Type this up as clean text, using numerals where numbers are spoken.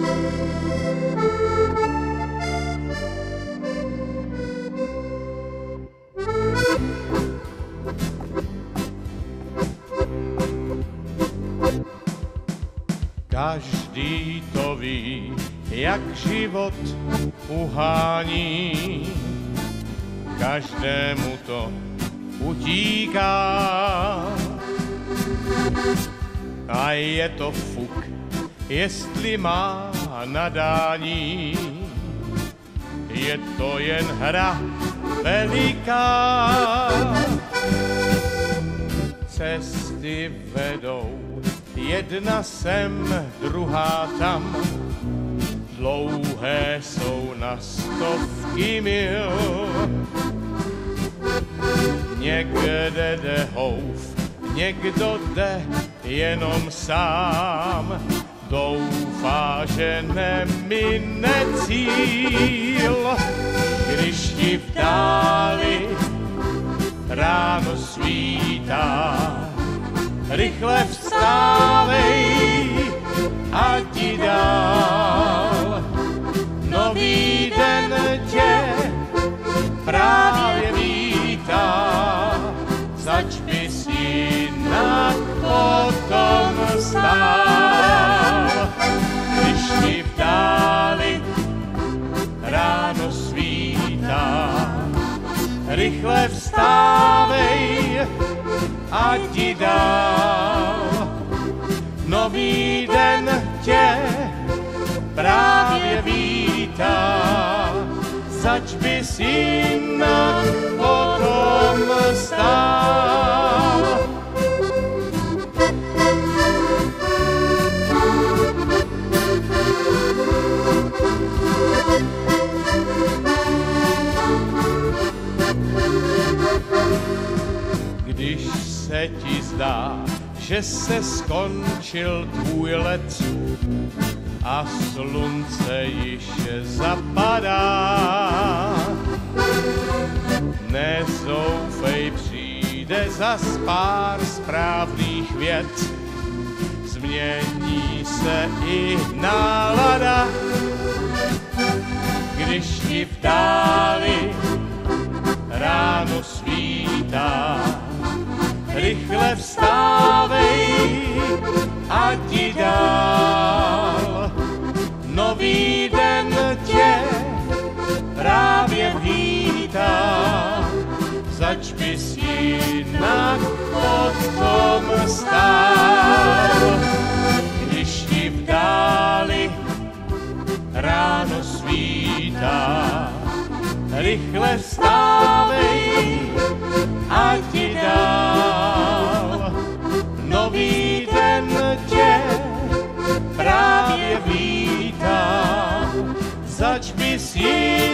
Každý to ví, jak život uhání, každému to utíká. A je to fuk, jestli má nadání, je to jen hra veliká. Cesty vedou jedna sem, druhá tam, dlouhé jsou na stovky mil. Někde jde houf, někdo jde jenom sám, doufá, že nemine cíl. Když ti v dáli ráno svítá, rychle vstávej a ti dál. Nový den tě právě vítá, zač bys jinak potom stál. Když ti v dáli ráno svítá, rychle vstávej a ti dál. Nový den tě právě vítá, zač bys jinak potom stál. Když se ti zdá, že se skončil tvůj let a slunce již zapadá, nezoufej, přijde zas pár správných vět, změní se i nálada. Když ti v dáli ráno svítá, rychle vstávej a ti dál. Nový den tě právě vítá, zač bys jinak potom stál. Když ti v dáli ráno svítá, rychle vstávej a ti dál. Nový den tě právě vítá, zač bys jinak